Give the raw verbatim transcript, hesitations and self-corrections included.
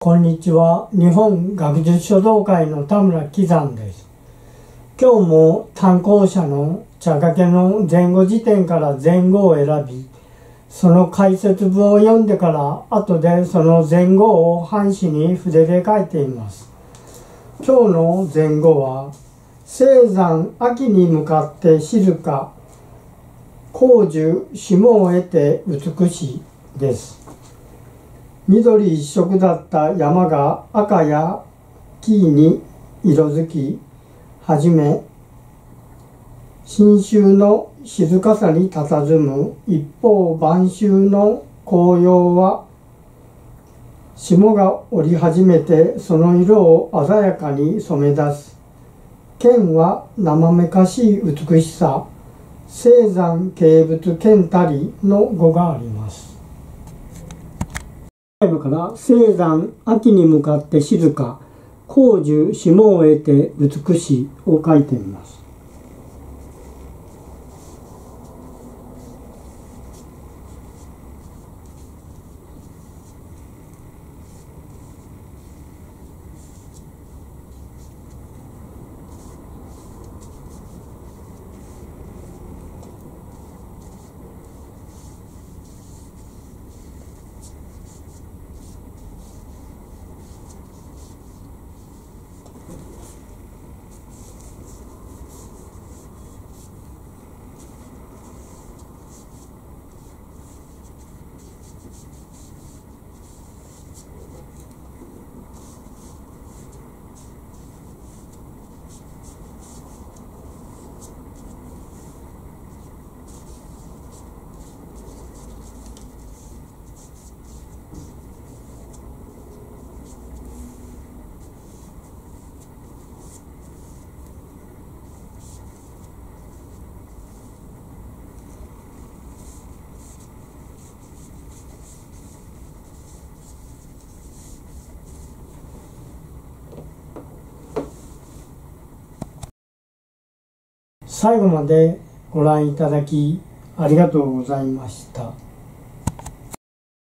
こんにちは。日本学術書道会の田村喜山です。今日も単行者の茶掛けの前後辞典から前後を選び、その解説文を読んでから後でその前後を半紙に筆で書いています。今日の前後は、青山秋に向かって静か、紅樹霜を得て美しいです。緑一色だった山が赤や黄に色づき始め、新秋の静かさに佇む一方、晩秋の紅葉は霜が降り始めてその色を鮮やかに染め出す。剣は生めかしい美しさ、青山景物剣たりの語があります。最後から青山秋に向かって静か、紅樹霜を得て美しいを書いてみます。最後までご覧いただきありがとうございました。